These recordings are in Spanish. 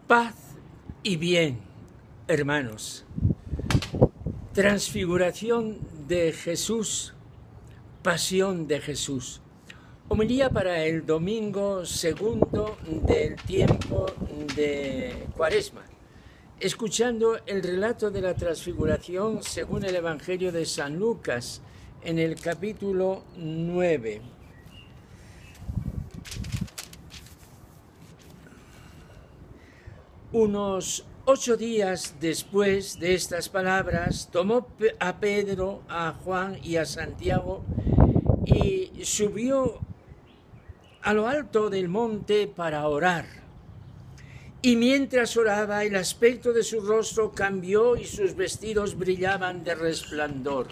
Paz y bien, hermanos. Transfiguración de Jesús, pasión de Jesús. Homilía para el domingo segundo del tiempo de Cuaresma, escuchando el relato de la transfiguración según el Evangelio de San Lucas, en el capítulo 9. Unos 8 días después de estas palabras, tomó a Pedro, a Juan y a Santiago y subió a lo alto del monte para orar. Y mientras oraba, el aspecto de su rostro cambió y sus vestidos brillaban de resplandor.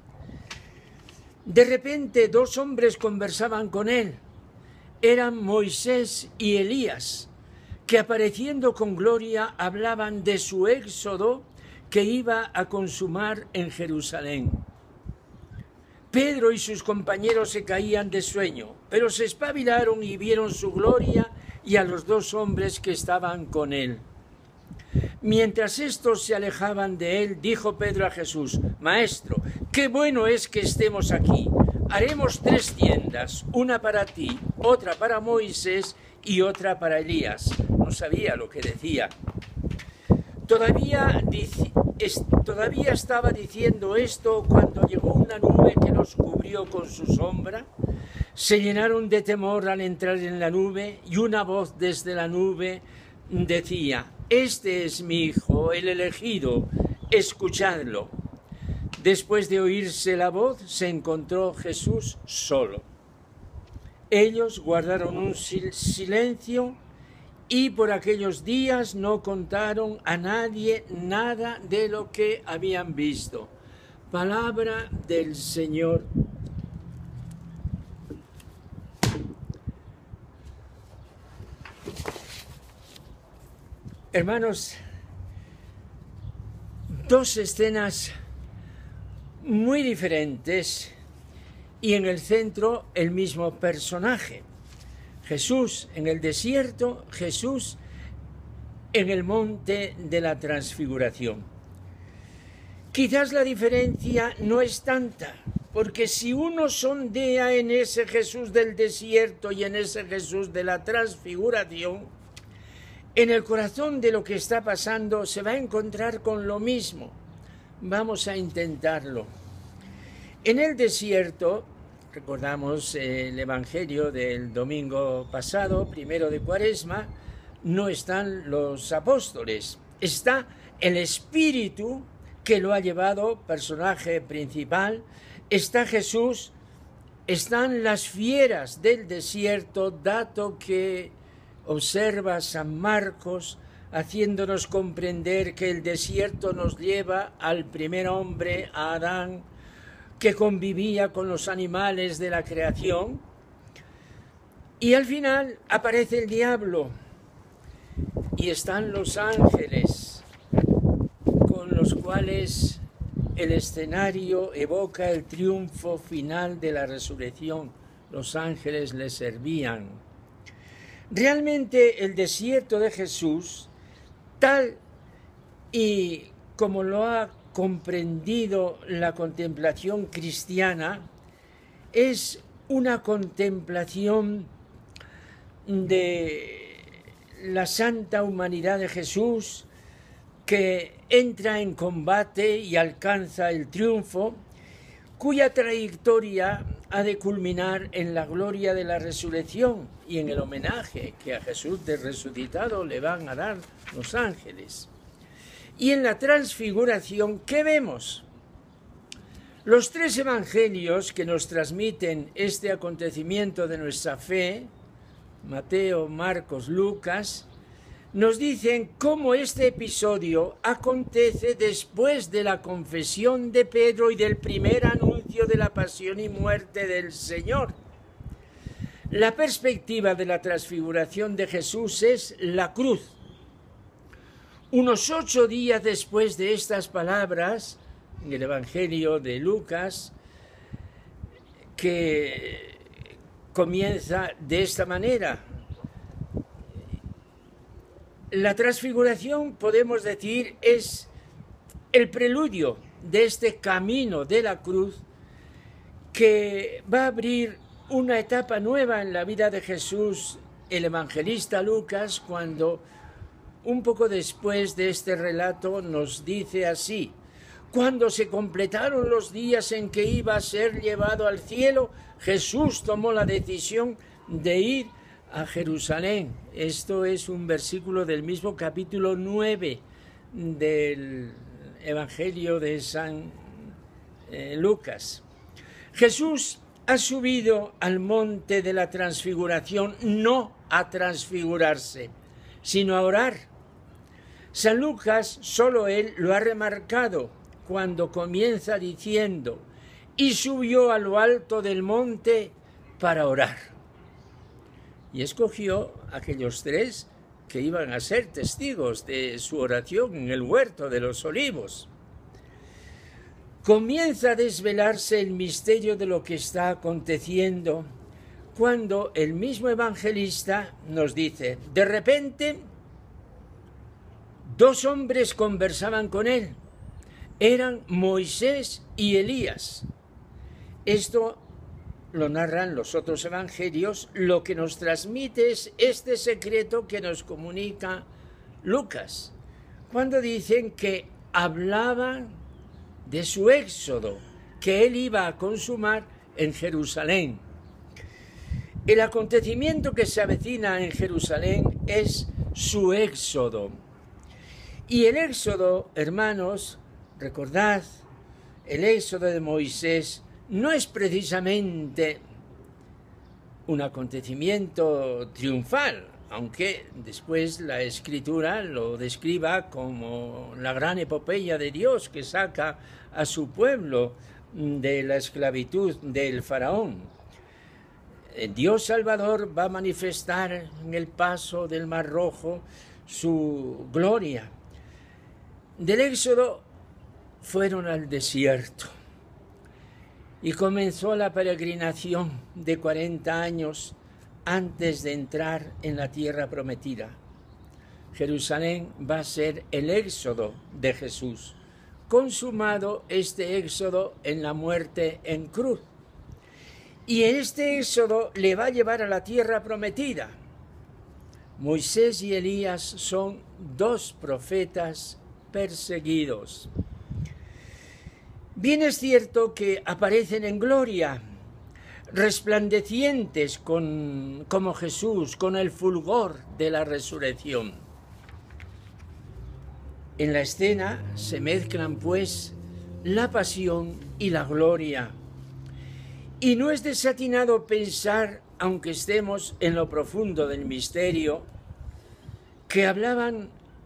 De repente 2 hombres conversaban con él. Eran Moisés y Elías, que apareciendo con gloria hablaban de su éxodo que iba a consumar en Jerusalén. Pedro y sus compañeros se caían de sueño, pero se espabilaron y vieron su gloria y a los 2 hombres que estaban con él. Mientras estos se alejaban de él, dijo Pedro a Jesús: Maestro, qué bueno es que estemos aquí. Haremos 3 tiendas, una para ti, otra para Moisés y otra para Elías. No sabía lo que decía. Todavía estaba diciendo esto cuando llegó una nube que los cubrió con su sombra. Se llenaron de temor al entrar en la nube y una voz desde la nube decía: Este es mi Hijo, el elegido, escuchadlo. Después de oírse la voz, se encontró Jesús solo. Ellos guardaron un silencio y por aquellos días no contaron a nadie nada de lo que habían visto. Palabra del Señor. Hermanos, 2 escenas muy diferentes y en el centro el mismo personaje. Jesús en el desierto, Jesús en el monte de la transfiguración. Quizás la diferencia no es tanta, porque si uno sondea en ese Jesús del desierto y en ese Jesús de la transfiguración, en el corazón de lo que está pasando se va a encontrar con lo mismo. Vamos a intentarlo. En el desierto, recordamos el Evangelio del domingo pasado, primero de Cuaresma, no están los apóstoles, está el Espíritu que lo ha llevado, personaje principal, está Jesús, están las fieras del desierto, dato que observa San Marcos, haciéndonos comprender que el desierto nos lleva al primer hombre, a Adán, que convivía con los animales de la creación. Y al final aparece el diablo y están los ángeles, con los cuales el escenario evoca el triunfo final de la resurrección. Los ángeles le servían. Realmente el desierto de Jesús, tal y como lo ha comprendido la contemplación cristiana, es una contemplación de la santa humanidad de Jesús que entra en combate y alcanza el triunfo, cuya trayectoria ha de culminar en la gloria de la resurrección y en el homenaje que a Jesús de resucitado le van a dar los ángeles. Y en la transfiguración, ¿qué vemos? Los 3 evangelios que nos transmiten este acontecimiento de nuestra fe, Mateo, Marcos, Lucas, nos dicen cómo este episodio acontece después de la confesión de Pedro y del primer anuncio de la pasión y muerte del Señor. La perspectiva de la transfiguración de Jesús es la cruz. Unos 8 días después de estas palabras, en el Evangelio de Lucas, que comienza de esta manera: La transfiguración, podemos decir, es el preludio de este camino de la cruz que va a abrir una etapa nueva en la vida de Jesús, el evangelista Lucas, cuando un poco después de este relato nos dice así: cuando se completaron los días en que iba a ser llevado al cielo, Jesús tomó la decisión de ir a Jerusalén. Esto es un versículo del mismo capítulo 9 del Evangelio de San Lucas. Jesús ha subido al monte de la transfiguración no a transfigurarse, sino a orar. San Lucas, solo él lo ha remarcado cuando comienza diciendo: y subió a lo alto del monte para orar. Y escogió a aquellos tres que iban a ser testigos de su oración en el huerto de los olivos. Comienza a desvelarse el misterio de lo que está aconteciendo cuando el mismo evangelista nos dice: de repente, dos hombres conversaban con él. Eran Moisés y Elías. Esto lo narran los otros evangelios. Lo que nos transmite es este secreto que nos comunica Lucas, cuando dicen que hablaban de su éxodo, que él iba a consumar en Jerusalén. El acontecimiento que se avecina en Jerusalén es su éxodo. Y el éxodo, hermanos, recordad, el éxodo de Moisés no es precisamente un acontecimiento triunfal, aunque después la Escritura lo describa como la gran epopeya de Dios que saca a su pueblo de la esclavitud del faraón. El Dios Salvador va a manifestar en el paso del Mar Rojo su gloria. Del éxodo fueron al desierto y comenzó la peregrinación de 40 años antes de entrar en la tierra prometida. Jerusalén va a ser el éxodo de Jesús, consumado este éxodo en la muerte en cruz. Y este éxodo le va a llevar a la tierra prometida. Moisés y Elías son dos profetas perseguidos. Bien es cierto que aparecen en gloria, resplandecientes como Jesús, con el fulgor de la resurrección. En la escena se mezclan, pues, la pasión y la gloria. Y no es desatinado pensar, aunque estemos en lo profundo del misterio, que hablaban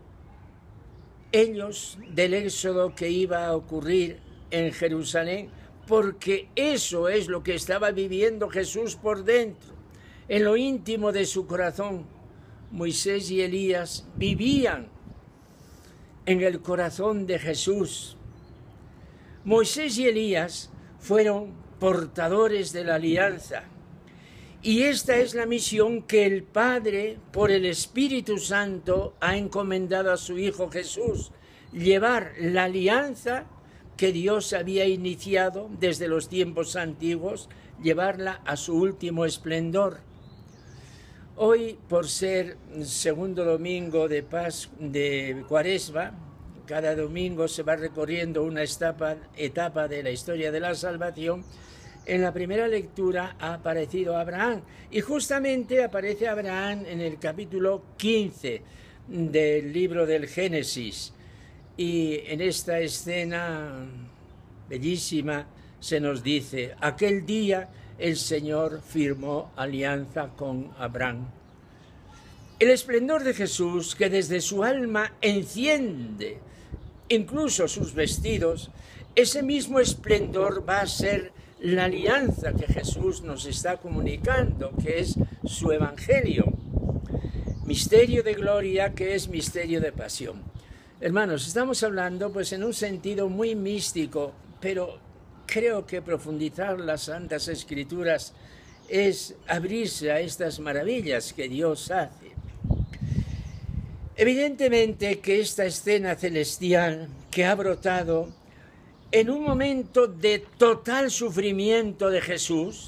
ellos del éxodo que iba a ocurrir en Jerusalén, porque eso es lo que estaba viviendo Jesús por dentro, en lo íntimo de su corazón. Moisés y Elías vivían en el corazón de Jesús. Moisés y Elías fueron portadores de la alianza, y esta es la misión que el Padre, por el Espíritu Santo, ha encomendado a su Hijo Jesús: llevar la alianza que Dios había iniciado desde los tiempos antiguos, llevarla a su último esplendor. Hoy, por ser segundo domingo de Cuaresma, cada domingo se va recorriendo una etapa de la historia de la salvación. En la primera lectura ha aparecido Abraham, y justamente aparece Abraham en el capítulo 15 del libro del Génesis. Y en esta escena bellísima se nos dice: aquel día el Señor firmó alianza con Abraham. El esplendor de Jesús, que desde su alma enciende incluso sus vestidos, ese mismo esplendor va a ser la alianza que Jesús nos está comunicando, que es su evangelio. Misterio de gloria, que es misterio de pasión. Hermanos, estamos hablando pues en un sentido muy místico, pero creo que profundizar las Santas Escrituras es abrirse a estas maravillas que Dios hace. Evidentemente que esta escena celestial que ha brotado en un momento de total sufrimiento de Jesús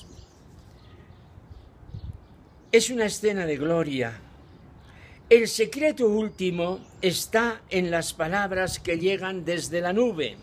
es una escena de gloria. El secreto último está en las palabras que llegan desde la nube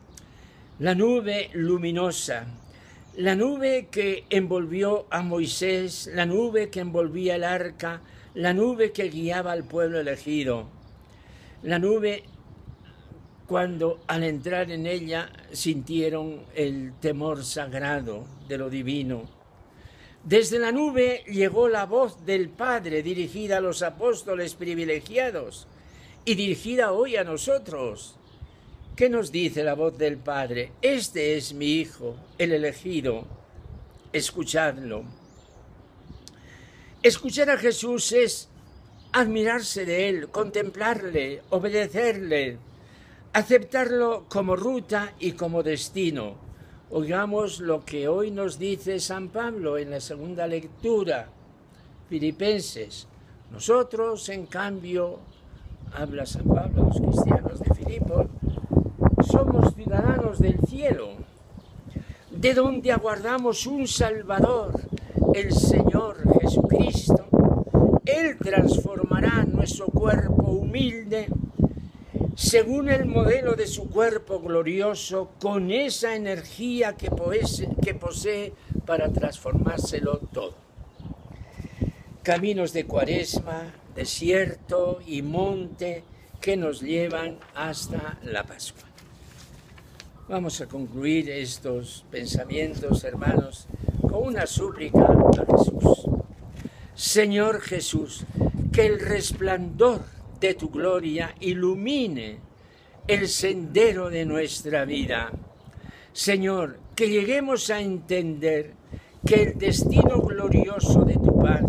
luminosa, la nube que envolvió a Moisés, la nube que envolvía el arca, la nube que guiaba al pueblo elegido, la nube cuando al entrar en ella sintieron el temor sagrado de lo divino. Desde la nube llegó la voz del Padre dirigida a los apóstoles privilegiados y dirigida hoy a nosotros. ¿Qué nos dice la voz del Padre? Este es mi Hijo, el elegido. Escuchadlo. Escuchar a Jesús es admirarse de Él, contemplarle, obedecerle, aceptarlo como ruta y como destino. Oigamos lo que hoy nos dice San Pablo en la segunda lectura, Filipenses. Nosotros, en cambio, habla San Pablo a los cristianos de Filipos, somos ciudadanos del cielo, de donde aguardamos un Salvador, el Señor Jesucristo. Él transformará nuestro cuerpo humilde según el modelo de su cuerpo glorioso, con esa energía que posee para transformárselo todo. Caminos de Cuaresma, desierto y monte que nos llevan hasta la Pascua. Vamos a concluir estos pensamientos, hermanos, con una súplica a Jesús. Señor Jesús, que el resplandor de tu gloria ilumine el sendero de nuestra vida. Señor, que lleguemos a entender que el destino glorioso de tu paz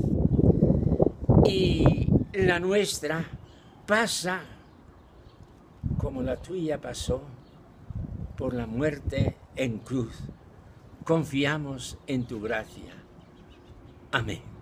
y la nuestra pasa como la tuya pasó por la muerte en cruz. Confiamos en tu gracia. Amén.